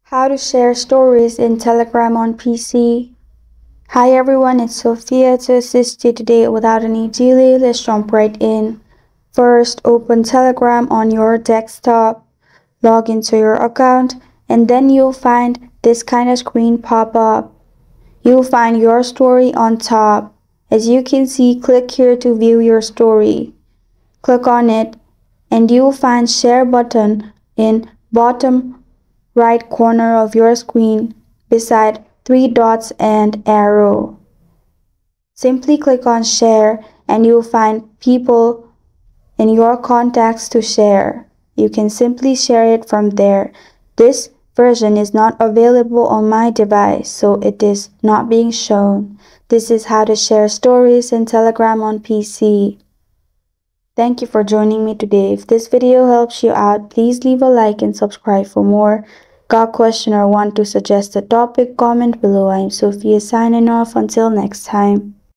How to share stories in Telegram on PC. Hi everyone, it's Sophia to assist you today. Without any delay, let's jump right in. First, open Telegram on your desktop, log into your account, and then you'll find this kind of screen pop up. You'll find your story on top. As you can see, click here to view your story. Click on it, and you'll find share button in bottom right corner of your screen beside three dots and arrow. Simply click on share and you'll find people in your contacts to share. You can simply share it from there. This version is not available on my device, so it is not being shown. This is how to share stories in Telegram on PC. Thank you for joining me today. If this video helps you out, please leave a like and subscribe for more. Got a question or want to suggest a topic? Comment below. I am Sophia signing off. Until next time.